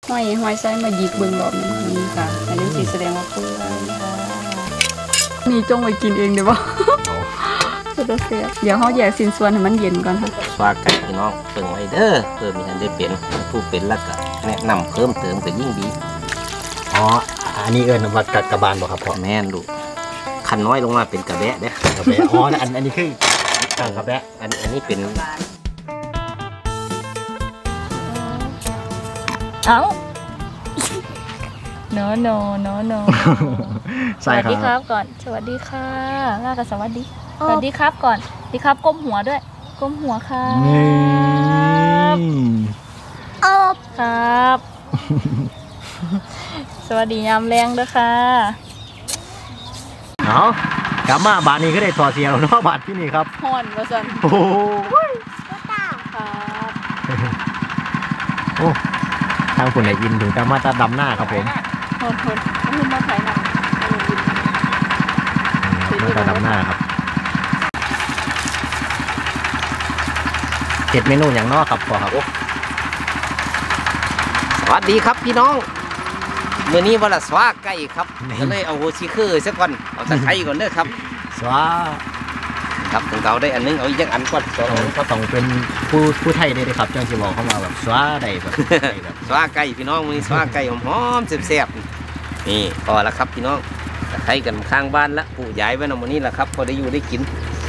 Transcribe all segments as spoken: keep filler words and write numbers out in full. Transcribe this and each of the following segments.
ห้อยห้อยไส้มาหยิกเบิ่งรอบนี้ค่ะอันนี้สีแสดงว่าเปื่อยค่ะนี่จงไปกินเองเดี๋ยวบ่สุดเสียเดี๋ยวเขาแยกสินส่วนให้มันเย็นก่อนค่ะว่าไก่พี่น้องเพิ่งไว้เด้อเพิ่มมีทันได้เป็นผู้เป็นแล้วก็แนะนำเพิ่มเติมก็ยิ่งดีอ๋ออันนี้เอิญว่ากระบาลบ่ครับพ่อแม่นลูกขันน้อยลงมาเป็นกระแบะเด้อกระแบะอ๋ออันอันนี้คือกระแบะอันอันนี้เป็นเอ้าโนโนโนโนสวัสดีครับก่อนสวัสดีค่ะล่ากับสวัสดีสวัสดีครับก่อนดีครับก้มหัวด้วยก้มหัวครับอบครับสวัสดียามแรงด้วยค่ะเอากลับมาบาทนี้ก็ได้ต่อเสียแล้วเนาะบาทที่นี่ครับฮอนมาสั่นโอ้ยครับโอ้ทางคนไหนยินถึงกลับมาตาดำหน้าครับผมฮอนฮอนขึ้นมาถ่ายหนังมาตาดำหน้าครับเจ็ดเมนูอย่างนอกครับพ่อครับสวัสดีครับพี่น้องเมื่อนี้วันละสวาไก่ครับก็เลยเอาโฮชิคือสักก่อนเอาตะไคร้ก่อนเด้อครับสวาครับถึงเราได้อันนึงเอาอีกอย่างอันก่อนก็ต้องเป็นผู้ผู้ไทยได้ครับจังสิบอกเข้ามาแบบสวาได้แบบสวาไก่พี่น้องมื้อนี้สวาไก่หอมๆแซ่บๆนี่พอแล้วครับพี่น้องตะไคร้กันข้างบ้านละผู้ย้ายไว้นำมื้อนี้ละครับพอได้อยู่ได้กิน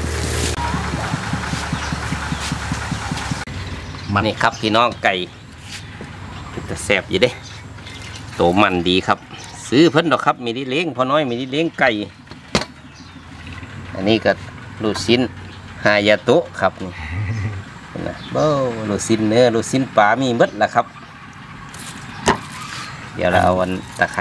นี่ครับพี่น้องไก่จะแซ่บอยู่เด้โตมันดีครับซื้อเพิ่นดอกครับมีดิเล้งพอน้อยมีดิเล้งไก่อันนี้ก็ลูกชิ้นฮายาโตะครับนี่นะโบ้ลูกชิ้นเนื้อลูกชิ้นปลามีมดละครับเดี๋ยวเราเอาอันตะไคร้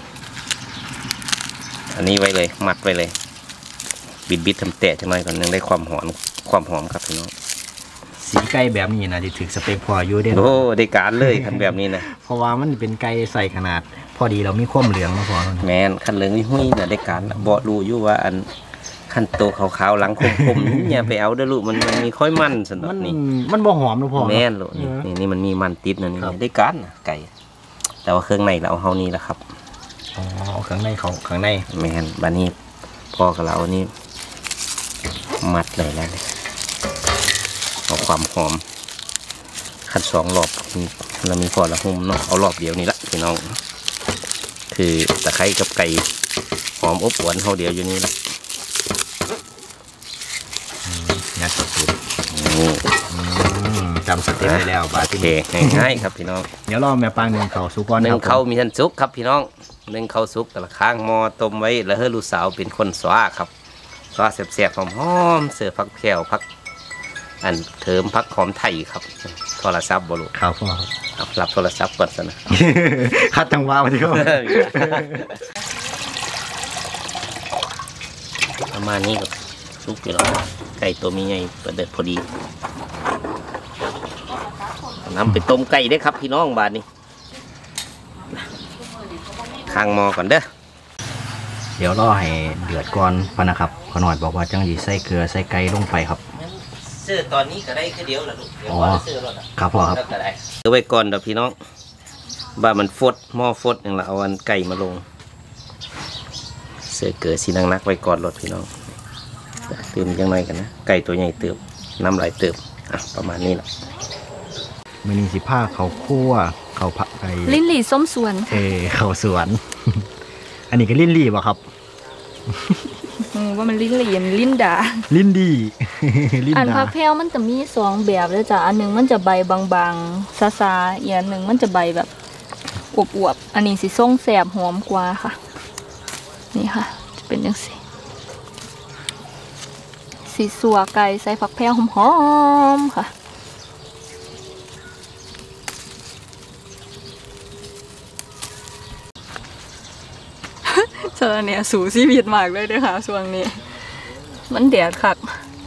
อันนี้ไว้เลยมัดไว้เลยบิดบิดทำแตะจังหน่อยก่อนนึงได้ความหอมความหอมครับพี่น้องสีไก่แบบนี้นะที่ถึงสเปคพออยู่ได้โอ้ได้การเลยคันแบบนี้นะเพราะว่ามันเป็นไก่ใส่ขนาดพอดีเรามีความเหลืองมาพอแมนคันเหลืองนี่หุ้ยนะได้การบ่รู้อยู่ว่าอันขั้นโตขาวๆหลังคมๆเนี่ยไปเอาเด้อลูกมันมันมีค่อยมันสนนี่มันบ่หอมนะพ่อแม่นลูกนี่นี่มันมีมันติดนะนี่ได้การนะไก่แต่ว่าเครื่องในเราเอาเฮานี่แหละครับอ๋อเครื่องในเขาเครื่องในแม่นบัดนี้พ่อกับเรานี่มัดเลยแล้วเอาความหอมขั้นสองรอบเรามีพอละหุ่มเนาะเอารอบเดียวนี่ละพี่น้องคือตะไคร้กับไก่หอมอบอวลเท่าเดียวอยู่นี่ละงัดสุดจำสเต็ปไปแล้วบาทีง่ายๆครับพี่น้องเดี๋ยวรอแม่ปางหนึ่งเขาสุกก่อนหนึ่งเขามีทันซุกครับพี่น้องหนึ่งเขาซุกแต่ละข้างหม้อต้มไว้แล้วให้ลูกสาวเป็นคนสวาครับสวาเสียบๆหอมๆเสือพักแผ่วพักอันเทิมพักหอมไทยครับโทรศัพท์บลูครับพ่อครับรับโทรศัพท์ก่อนสินะคัดจังหวะมาที่เขาประมาณนี้ครับซุปพี่น้องไก่ตัวมีใหญ่ประเดิดพอดีน้ำไปต้มไก่ได้ครับพี่น้องบาทนี้ข้างหม้อก่อนเด้อเดี๋ยวรอให้เดือดก่อนพอนะครับพอหน่อยบอกว่าจังดีใส่เกลือใส่ไก่ลงไปครับเสื้อตอนนี้ก็ได้แค่เดียวแหละลูกเดี๋ยวว่าเสื้อรถครับพ่อครับเอาไว้ก่อนเดี๋ยวพี่น้องบ้ามันฟดหม้อฟดอย่างเราเอาอันไก่มาลงเสื้อเกลือสีนังนักไว้ก่อนรถพี่น้องเติมยังไงกันนะไก่ตัวใหญ่เติมน้ำไหลเติมอ่ะประมาณนี้แหละเมนูสิผ้าเขาคั่วเขาผักไก่ลิ้นหลี่ส้มสวนเออเขาสวนอันนี้ก็ลิ้นหลี่ป่ะครับว่ามันลิ้นหลี่มันลิ้นด่าลิ้นดีอันพักแพ้วมันจะมีสองแบบเลยจ้ะอันหนึ่งมันจะใบบางๆซาๆอีกอันหนึ่งมันจะใบแบบอวบๆอันนี้สีส้มแสบหอมกว่าค่ะนี่ค่ะจะเป็นยังสีสีสัวไก่ใส่ผักแพ้วหอมๆค่ะเธอเนี่ยสูสีวิตมากเลยด้วยค่ะช่วงนี้มันแดดคัก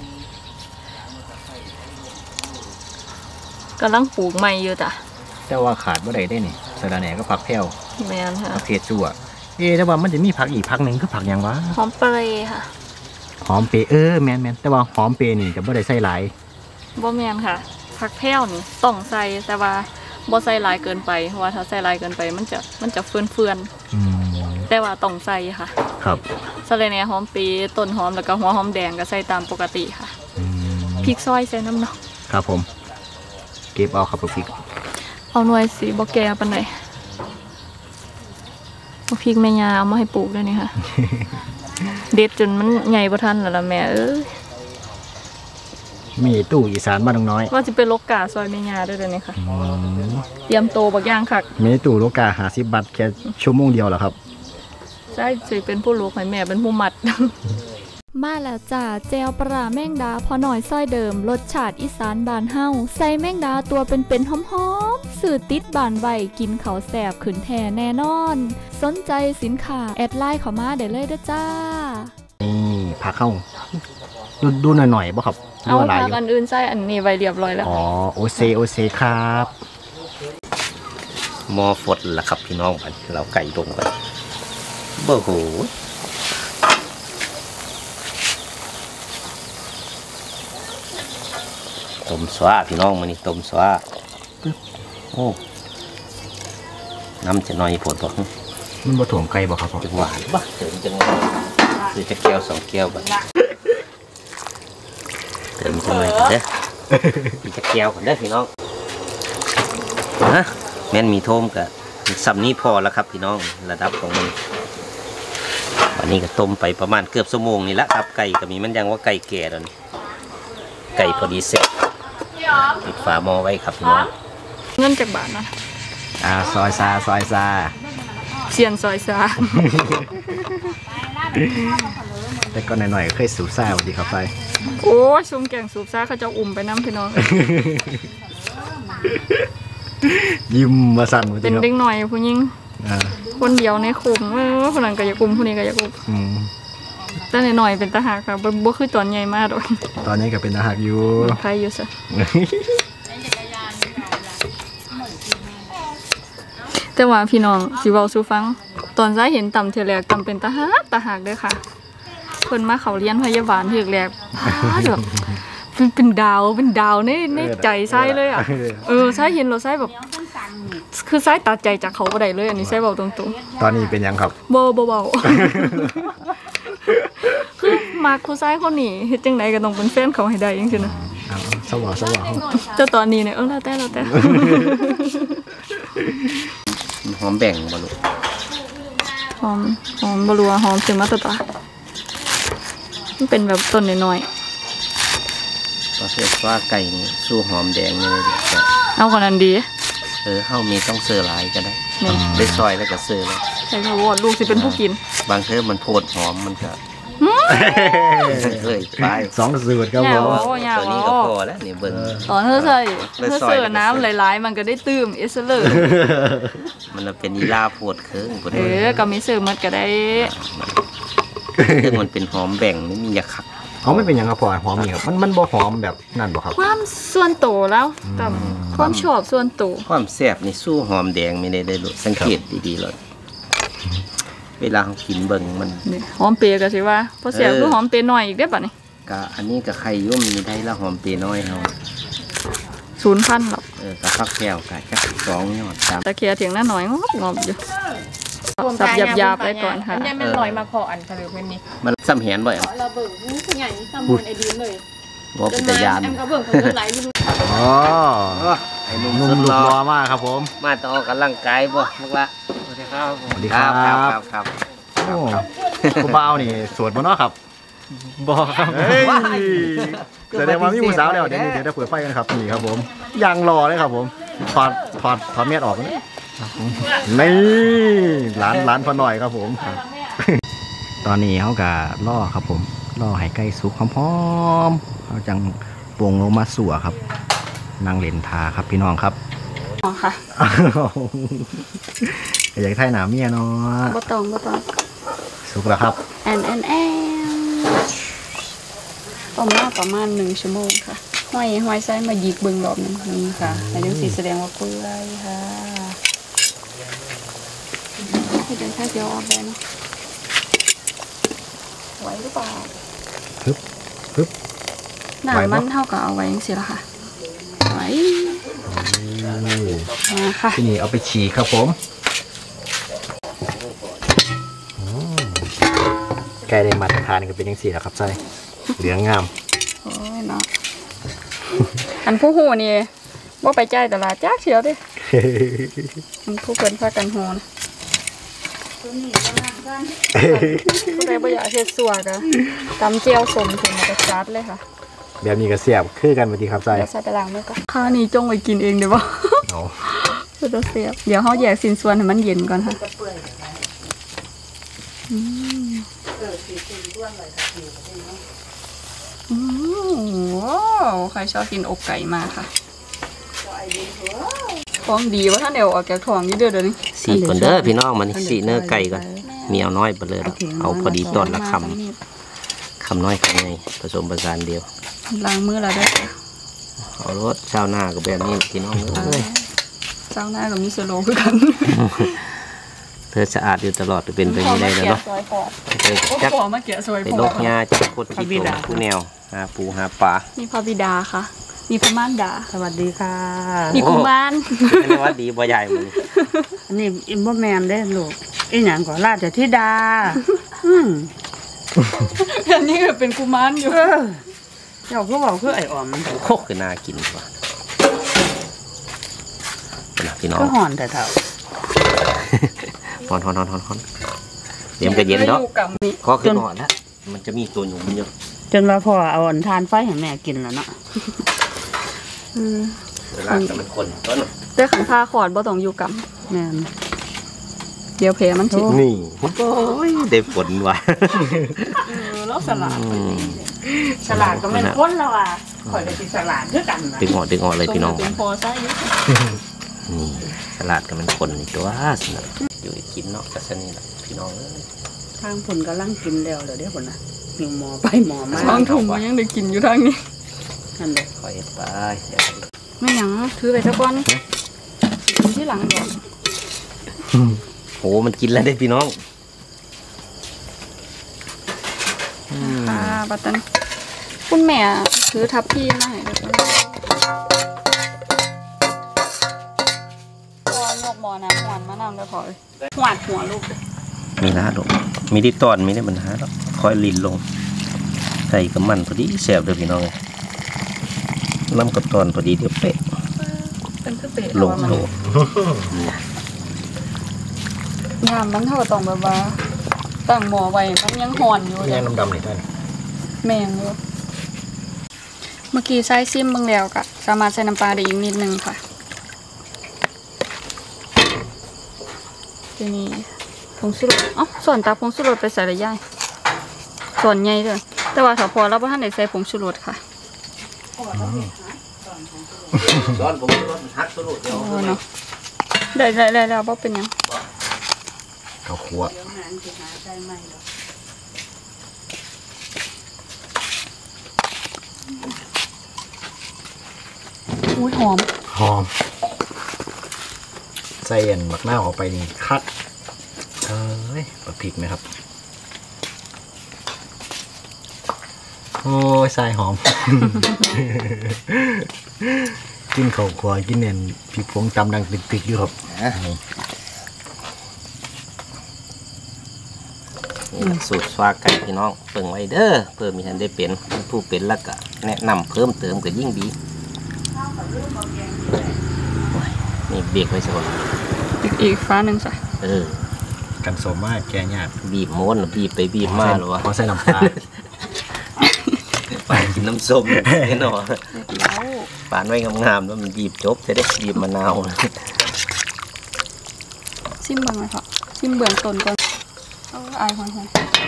กำลังปลูกใหม่อยู่จ้ะแต่ว่าขาดบ่ได้ได้นี่สะระแหน่ก็ผักแพ้วแมนค่ะผักเทศจั่วเอ๊แต่ว่ามันจะมีผักอีกผักหนึ่งคือผักอย่างวะหอมเปรย์ค่ะหอมเปรย์เออแมนแมนแต่ว่าหอมเปรย์นี่จะบ่ได้ใส่หลายบ่แมนค่ะผักแพ้วนี่ต้องใส่แต่ว่าบ่ใส่หลายเกินไปเพราะว่าถ้าใส่หลายเกินไปมันจะมันจะเฟื่อนเฟื่อนแต่ว่าต้องใส่ค่ะครับสะระแหน่หอมปีต้นหอมแล้วก็หัวหอมแดงก็ใส่ตามปกติค่ะพริกซอยใส่น้ำเนาะครับผมเก็บเอาครับพริกเอาหน่วยสีบ่แก่ปานใดบ่พริกแม่ยาเอามาให้ปลูกด้วยนี่ค่ะ เด็ดจนมันใหญ่บ่ทันแล้วล่ะแม่เอ้ยมีตู้อีสานบ้านน้อยว่าจะเป็นโลกาซอยแม่ยาด้วยเด้อนี่ค่ะเตรียมโตบักย่างคักมีตู้โลกาห้าสิบบาทแค่ชั่วโมงเดียวเหรอครับใช่สิเป็นผู้ลูกให้แม่เป็นผู้มัดมาแล้วจ้าเจลปลาแมงดาพอหน่อยซอยเดิมรสชาติอีสานบานเฮาใส่แมงดาตัวเป็นๆหอมๆสื่อติดบานไวกินเขาแสบขืนแทนแน่นอนสนใจสินค้าแอดไลน์เข้ามาได้เลยเด้อจ้านี่ผักเข้าดูดูหน่อยๆบ่ครับเอาผักอันอื่นใส่อันนี้ไว้เรียบร้อยแล้วอ๋อโอเซโอเซครับหม้อฟดละครับพี่น้องเราไก่ลงไปเบ้อโหต้มสวาพี่น้องมันนี่ต้มสวาโอ้น้ำจะน้อยผดบอกมันบ่ถ่วงไก่บ่ครับจังหวานบ้าเติมจังหวานคือจะแก้วสองแก้วแบบเติมจังหวานเด้อมีจะแก้วกันเด้อพี่น้องฮะแม่นมีโทมกับสับนี้พอแล้วครับพี่น้องระดับของมันวันนี้ก็ต้มไปประมาณเกือบชั่วโมงนี่ละครับไก่ก็มีมันยังว่าไก่แก่แล้วนี่ไก่พอดีเสร็จปิดฝาหม้อไว้ครับพี่น้องเงินจากบาทนะอ่าซอยซาซอยซาเชียนซอยซาแต่ก็หน่อยๆเคยสูบซ่าวันดีครับไปโอ้ชุมแกงสูบซ่าเขาจะอุ่มไปน้ำพี่น้องยิ้มมาสั่นเป็นเด็กหน่อยผู้หญิงคนเดียวในคุมเออคนนั้นก็อยากอุ้มผู้นี้ก็อยากอุ้มแต่หน่อยเป็นตาหักค่ะบ่คือตอนใหญ่มากเลยตอนนี้ก็เป็นตาหักอยู่ใครอยู่ซะแต่ว่าพี่น้องสิเว้าสู่ฟังตอนซ้ายเห็นต่ำเทียแรกต่ำเป็นตาหักตาหักด้วยค่ะเพิ่นมาเขาเรียนพยาบาลเทียแรกแบบเป็นดาวเป็นดาวในในใจไส้เลยอ่ะเออไส้เห็นเราไส้แบบคือไส้ตัดใจจากเขาก็ได้เลยอันนี้ไส้เบาตรงๆตอนนี้เป็นยังครับเบาเบาคือมาคุไส้คนนี้เฮ็ดจังไดก็ต้องเป็นแฟนเขาให้ได้จังซี่นะสว่างสว่างแต่ตอนนี้เนี่ยเออแล้วแต่แล้วแต่หอมแบ่งบ่ลูกหอมหอมบ่รู้ว่าหอมสิมาตะตามันเป็นแบบต้นน้อยก็เสื้อว่าไก่นี่สู้หอมแดงเลยเอาคนนั้นดีเออเฮามีต้องเสื้อลายก็ได้ได้ซอยแล้วก็เสื้อแล้วใช่ค่ะวอดลูกสิเป็นผู้กินบางเทอมันโพดหอมมันก็เลยไปสองสูตรก็พอตัวนี้ก็พอแล้วนี่เบิ้งตอนเธอใส่เธอเสื้อน้ำหลายๆมันก็ได้ตื้มเอสเลอร์มันเป็นอีลาโพดเคิงเออก็มีเสื้อมัดก็ได้คือมันเป็นหอมแบ่งไม่มียาขับเขาไม่เป็นอย่างกระเพาะหอมนี่ครับมันมันบ่หอมแบบนั่นบ่ครับความส่วนโตแล้วแต่ความชอบส่วนโตความแซ่บนี่สู้หอมแดงไม่ได้เลยสังเกตดีๆเลยเวลาเขากินเบิ่งมันหอมเปรี้ยก็สิว่าเพราะแซ่บคือหอมเปรี้ยน้อยอีกได้ป่ะนี่ก็อันนี้กับไข่ยุ่มมีได้ละหอมเปรี้ยน้อยเขาศูนย์พันหรอกเออกับฟักแก้วกับแค่สองยอดตะเคียนเถียงหน้าหน่อยงอบงอบอยู่สับหยาบๆไปก่อนค่ะอันนี้มันลอยมาพออันทะเลเป็นนี่มันซ้ำเห็นบ่อยอ่ะเราเบิ่งผู้ใหญ่ซ้ำบนไอดีนเลยว่าเป็นตะยานแอมก็เบิ่งคนเดินไหลไม่รู้อ๋อไอ้นุ่มนุ่มหล่อมากครับผมมาต่อกันร่างกายบ่พวกละสวัสดีครับสวัสดีครับครับครับโอ้คุณบ่าวนี่สวดบ่เนาะครับบ่ครับแสดงว่ามีผู้สาวแล้วเดี๋ยวเดี๋ยวจะเปิดไฟกันครับนี่ครับผมยังรอเลยครับผมถอดถอดถอดเมียดออกนะนี่ร้านร้านพอหน่อยครับผมตอนนี้เขากะล่อครับผมล่อให้ไก่สุกหอมๆเขาจังปรุงลงมาสัวครับนางเลนทาครับพี่น้องครับอ๋อค่ะอยากไทยหนาเมียเนาะบ่ต้องบ่ต้องสุกแล้วครับแอนแอนแอนต้มมาประมาณหนึ่งชั่วโมงค่ะห้อยห้อยไส้มาหยิกเบิ่งรอบนึงนี่ค่ะแต่ยังสีแสดงว่าเปื่อยค่ะให้เดินแค่เดียวออกได้เนาะไหวหรือเปล่าฮึบฮึบหนามันเท่ากับเอาไว้ยังสิละค่ะไหวมาค่ะที่นี่เอาไปฉีกครับผมไก่ได้มาตรฐานก็เป็นยังสี่แหละครับใส่เหลืองงามโอ้ยเนาะอันผู้หูนี่ว่าไปจ่ายตลาดจ้าเชียวดิมันผู้เพิ่นพากันโหนผู้ใดบ่อยากเฮ็ดสัวก็ตำเจียวสมถึงมากระจัดเลยค่ะแบบนี้ก็เสียบคือกันพอดีครับใส่เดี๋ยวใส่ไปล้างมือก่อนข้าวนี่จงไว้กินเองเดี๋ยวบ่เอาจะเสียบเดี๋ยวเขาแยกสินส่วนให้มันเย็นก่อนค่ะอืมอืมว้าวใครชอบกินอกไก่มากค่ะท้องดีว่าท่านเดียวออกจากท้องนี่เด้อเดี๋ยวนี้สีก่อนเด้อพี่น้องมันสีเนื้อไก่ก่อนมีเอาน้อยไปเลยเอาพอดีต้นละคำคำน้อยคำใหญ่ผสมผสานเดียวล้างมือแล้วได้ค่ะเอารถเช้าหน้ากับแบบนี้พี่น้องเลยเจ้าหน้ากับมิสโลคือกันเธอสะอาดอยู่ตลอดเป็นไปไม่ได้แล้วเนาะเธอจักขอมาเกี่ยสวยไปพลอกหญ้าจักโคตรขี้โตผู้แนวหาปูหาปลามีพระบิดาค่ะ มีพระมารดาสวัสดีค่ะมีกุมารเป็นว่าดีบ่ใหญ่มันอันนี้อิมบ่แมนได้อลูกอีหยังก็ราชธิดา อืมอันนี้ก็เป็นกุมารอยู่เออเจ้าก็บอกคือไอ้อ่อมโคกคือน่ากินกว่าพี่น้องก็ห่อนแต่เท่าฮอนฮอนฮอนฮอนฮอนเดี๋ยวมันก็เย็นเนาะอยู่กับนี่ก็คือหอนแล้วมันจะมีตัวหนุ่มเยอะจนว่าพ่อเอาอ่อนทานไฟให้แม่กินแล้วเนาะอืมเวลาแต่มันคนต้นแต่ขันผ้าขอดบ่ต้องอยู่กับแม่นเดี๋ยวเพมันสินี่โอ้ยได้ผลว่ะเออแล้วสลัดอืมฉลาดก็ไม่นคนแล้วอ่ะข่อยก็สิฉลาดคือกันนะดึงออกดึงออกเลยพี่น้องเป็นพอใช่อยู่นี่สลัดกับมันคนนี่ตัวสนะอยู่ให้กินเนาะกัสนี่แหละพี่น้องเอ้ยทางผลกำลังกินแล้วเดี๋ยวเดี๋ยวผลน่ะหิวหมอไปหมอมาสองถุงมันยังได้กินอยู่ทางนี้นั่นเลยคอยไปเดี๋ยวไม่หยังถือไปสักวันกินที่หลังก่อนโอ้มันกินแล้วได้พี่น้องอืมค่ะบัตตันคุณแม่ถือทับพี่มาให้ด้วยพอยกหมอน้ำหวานมะนาวเลยพอเลยหวานหัวลูกเลยมีนะลูกมีที่ตอนมีได้ปัญหาแล้วคอยลินลงใส่กับมันพอดีแซ่บเลยพี่น้องน้ำกับตอนพอดีเดี๋ยวเป๊ะเป็นคือเป๊ะลงโตยามมันเท่าต้องแบบว่าตั้งหมอไว้มันยังห่อนอยู่แม่น้ำดำนี่ท่านแม่งอยู่เมื่อกี้ใส่ซิมเบิ่งแล้วก็สามารถใส่น้ำปลาได้อีกนิดนึงค่ะทีนี้ผงชูรสอ๋อส่วนตาผงชูรสไปใส่ระย่ายส่วนใหญ่เลยแต่ว่าถ้าพอแล้วพ่ท่านได้ใส่ผงชูรสค่ะตอนผมรถฮักสรุปเดียวโอ้เนาะได้ได้ได้แล้วบ่เป็นหยังข้าวคั่วอุ้ยหอมหอมใส่เอ็นบักหน้าวออกไปนี่คัดเอ้ยบักพริกไหมครับโอ้ยใส่หอม กินข้าวคั่วกินเอ็นพริกผงตำดังตึกๆอยู่ครับนี่แหละสูตรสวาไก่พี่น้องเปิ่งไว้เด้อเพิ่มมีทันได้เป็นผู้เป็นแล้วก็แนะนำเพิ่มเติมก็ยิ่งดีโอ้ยนี่เบรกไว้สักก่อนอีกอีกฟ้าหนึ่งจ้ะเออกันสมมากแกยากบีบม้วนบีบไปบีบมาหรอวะขอใส่น้ำปลาปานกินน้ำส้มแน่นอนปานไว้งามๆแล้วมันบีบจบจะได้บีบมะนาวซิมเบิ่งเลยค่ะซิมเบื้องต้นก่อนเอาอายหอยหอย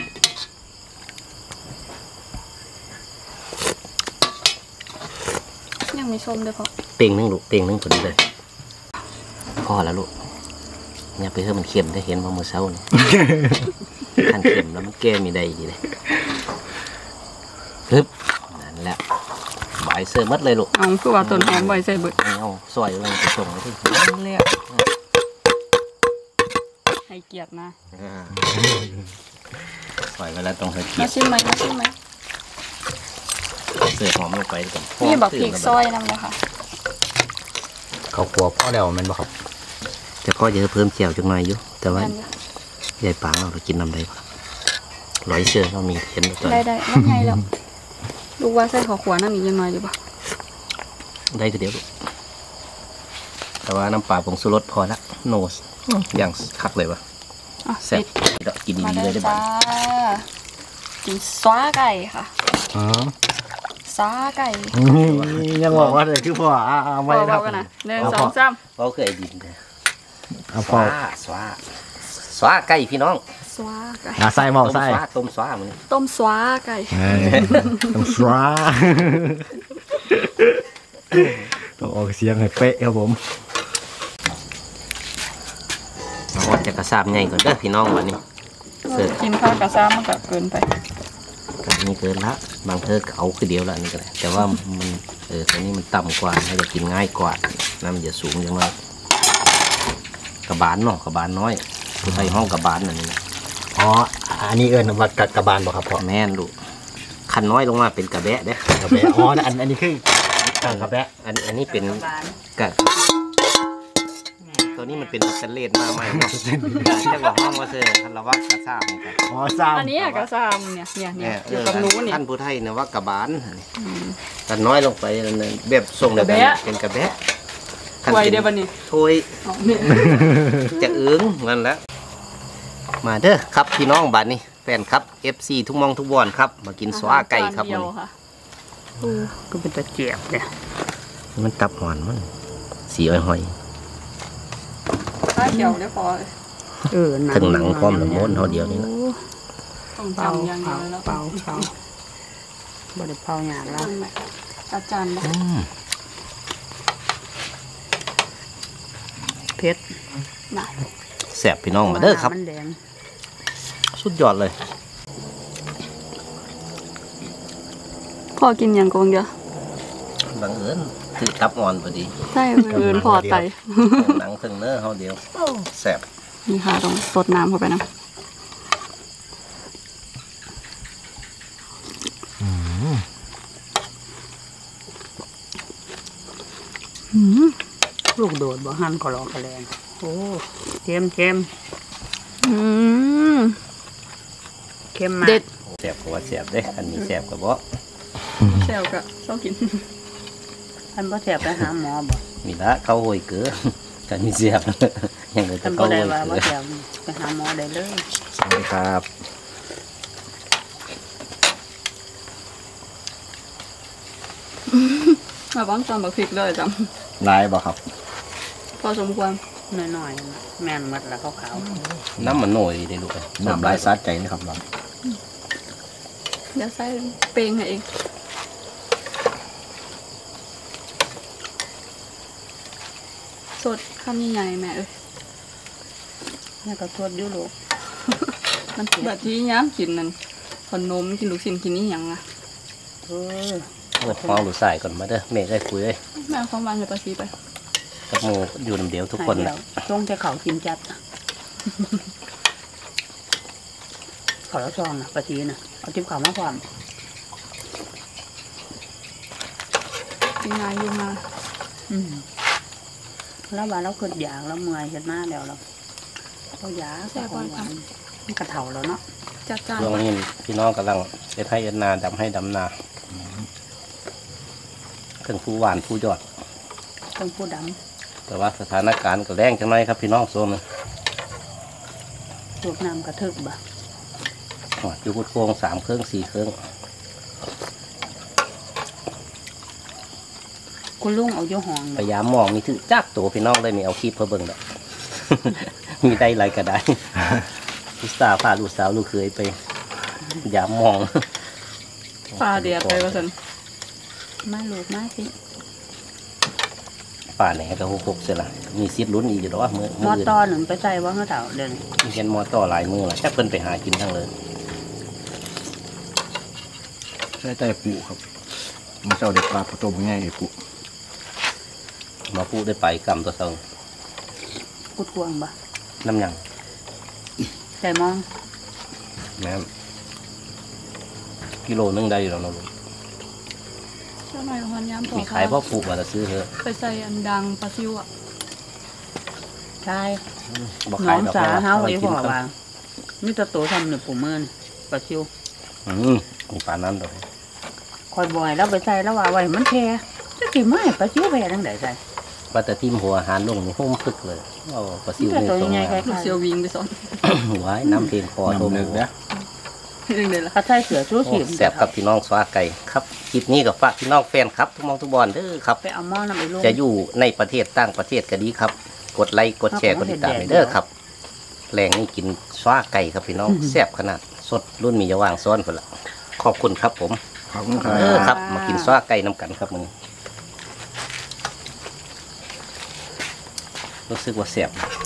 ยังมีส้มด้วยพอเป่งนึงลูกเป่งนึงพอดีเลยพอแล้วลูกอย่าไปเพิ่มมันเค็มได้เห็นว่ามือเช้านี่ ทานเค็มแล้วมันแก้มีได้ดีเลยปึ๊บนั่นแหละบายเสื้อมัดเลยลูกเอาคือว่าต้นหอมใบใส่เบิดเอาซอยลงไปส่งเลยที่นั่นแหละให้เกียรตินะซอยเวลาต้องให้เกียมารติชิมไหมมาชิมไหมเสื้อหอมลงไปก่อนนี่บักพริกซอยน้ำเลยค่ะขเขาขัวพ่อแล้วแมันบ่ครับจะพ่อจะเพิ่มแจ่วจังหน่อยอยู่แต่ว่าใหญ่ปางเรากินน้ำได้ปะร้อยเชื่อเรามีเห็นตัวได้ได้น้ำไงแล้วลูกว่าใส่ขอขวาน้ำอีกยังไงดีป่ะได้ก็เดี๋ยวลูกแต่ว่าน้ำปลาผงชูรสพอละโนสอย่างคักเลยวะอ่ะแซ่บกินมาดีเลเลยยได้บ้าจ้าง กินซ้าไก่ค่ะอ๋อซ้าไก่ยังบอกว่าเลยคือพ่ออ่าเอาไว้ครับเบาๆกันนะหนึ่งสองสามเราเคยดินเลยเอาสพ่อวาสวาสวาไก่พี่น้องซ้าไก่อ่าใส่หม้อใส่ต้มสวาต้มสวามันต้มซ้าไก่เอ้ยต้องสวาต้องออกเสียงให้เป๊ะครับผมเราว่าจะกระซาบใหญ่ก่อนเด้อพี่น้องวันนี้เสิร์ฟกินข้าวกับซ้ามันก็เกินไปกับนี่เกินละบางเธอก็เอาคือเดียวละนี่ก็ได้แต่ว่ามันเออตัวนี้มันต่ำกว่าให้จะกินง่ายกว่าน้ำมันจะสูงอย่างน้อยกระบาลเนาะกระบาลน้อยผู้ไทยห้องกระบาลนั่นนี่อ๋ออันนี้เอิญว่ากระบาลบ่ครับพ่อแม่นลูกขันน้อยลงมาเป็นกระแบะเด้กระแบะอ๋ออันอันนี้คือกระแบะอันอันนี้เป็นกะตัวนี้มันเป็นสแตนเลสมาใหม่เนาะเจ้าของห้องว่าเซอร์คันละว่ากระซ่าเหมือนกันอ๋อซ้ำอันนี้อะกับซ้ำเนี่ยเนี่ยเนี่ยเออยู่อกับหนูเนี่ยท่านผู้ไทยเนี่ยว่ากระบาลกันน้อยลงไปนั่นน่ะแบบทรงเดียวกันกระแบะเป็นกระแบะถ้วยเดียวบันนี้ถ้วยจะเอื้องนั่นแหละมาเด้อครับพี่น้องบ้านนี้แฟนครับ เอฟ ซี ทุกมองทุกบอนครับมากินสวาไก่ครับเดีวัยนวนี้ค่ะก็เป็นตะเกียบเนี่ยมันตับหวานมันสีอ้อยหอยข้าวเขียวเรียบร้อยเออถึงหนังพร้อมหนังม้วนเท่าเดียวนี่นะต้องเป่าจำอย่างเดีเป่ายวแล้วเป่าเป่าบ่ได้เป่าหยาแล้วอาจารย์บอกอืมเผ็ดน่ะแซ่บพี่น้องมาเด้อครับมันแดงสุดยอดเลยพ่อกินอย่างกงเดียวบังเอิญคือตับอ่อนพอดีใช่บังเอิญพอไตหนังถึงเนื้อเขาเดียวแซ่บนี่ค่ะต้องสดน้ำเข้าไปนะอืมลูกโดดบ่หั่นขอรอกระแลงโอ้เค็มเค็มอืมเค็มมากเด็ดแซ่บกว่าแซ่บเด้อันนี้แซ่บกว่าบ่แซวกะชอบกินท่านบ่แสบไปหาหมอบ่มีละเข้าโหยเกลือกันมีแซ่บ ยังเลยจะท่านบ่เข้าโหได้ยว่าเกบ่ลือแสบไปหาหมอได้เลยสวัสดีครับมาบ้างตอนบักพริกเลยจ้ะลายบ่ครับพอสมควรน้อยๆแม่นหมดละขาวน้ำมันหน่อยได้ลูกน้ำลายซัดใจนะครับเราเดี๋ยวใส่เปรงให้เองสดคำใหญ่ๆแม่เอ้ยๆนี่ก็ทวดอยู่ลูกมันแบบที่ย้ำกินนั่นขนมกินลูกชิ้นกินนี่ยังอ่ะเออเปิดมองดูสายก่อนมาเด้อแม่ได้คุยเลยแม่เอาความหวานกับปลาซีไปกับหมูอยู่น้ำเดียวทุกคนให้แหเดี๋ละยวต้องจะเขากินจัดขอละซองนะปะทีน่ะเอาจิ้มข้าวมาพร้อมกินง่ายอยู่มาอืมแล้วว่าเราเกิดอยากแล้วเมื่อยเห็นมาแล้วเราเราอยากแต่ของหวานมันกระเถาแล้วเนาะจัดจานช่วงนี้พี่น้องกำลังเอ็ดให้เอ็ดนาดำให้ดำนาเครื่องผู้หวานผู้ยอดต้องพูดดแต่ว่าสถานการณ์ก็แรงจังไรครับพี่น้องโซนำลวกน้ำกระทึกบ่อ๋ออยู่กุดโค้งสามเครื่องสี่เครื่องคุณลุงเอาอยู่ห้องพยายามมองมีถือจักตัวพี่น้องได้มีเอาคลิปเพื่อเบิ่งดอก มีได้ไรก็ได้ ลูกสาวพาลูกสาวลูกเคยไปพยายามมองปลาเดียดไปว่าสันมาลูกมาสิป่าไหนก็หกหกเสียละมีซิดลุ้นอีกอยู่หรอวะมือมมืออื่นตอหนึ่งไปใส่ว่าเขาเถาเดินมีเห็นมอต่อหลายมือละแค่เพิ่นไปหากินทั้งเลยใช่ใจปูครับมาเจ้าเด็กปลาผสมง่ายปูมาพูดได้ไปกำตัวเซงกุดกวางบ่น้ำหยังใส่มองแม่นกิโลนึงได้อยู่แล้วเนาะลูกใช่หน่อยของมันย้ำมีขายพ่อปลูกมาแล้วซื้อเถอะไปใส่อันดังปลาซิวอ่ะใช่บอกน้ขาอย งดอกสาไม้เฮาไว้ไอ้กิพ่นอครับว่ามีแต่โตทำหนึ่งปูเมินปลาชิวอืมมีปลานั้นด้วยคอยบ่อยแล้วไปใส่แล้วว่าไว้มันแท้จะกินไม่ปลาชิวไปจังได๋ใส่ปลาตะทิมหัวอาหารลงนี่หุ้มพึกเลยเอาปลาซิวมีแต่นี่ตัวตรงใหญ่มาๆคล้ายเซียววิงไปสอนไว้น้ำเพลงคอโทมน้ำหนึ่งนะเรื่องเดียวละๆเขาใส่เสือชูโอ้ชีพแซ่บครับพี่น้องสวาไก่ครับคลิปนี้กับฝากพี่น้องแฟนครับทุกหมองทุกบอลเด้อครับไปเอาหม้อน้ำไปลงจะอยู่ในประเทศต่างประเทศก็ดีครับ กดไลค์กดแชร์กดติดตามให้เด้อครับแรงนี่กินสวาไก่ครับพี่น้องแซ่บขนาดสดรุ่นมีจะวางซ้อนคนละขอบคุณครับผมขอบคุณครัเออบ ครับ มากินสวาไก่น้ำกันครับมึงรู้สึกว่าแซ่บ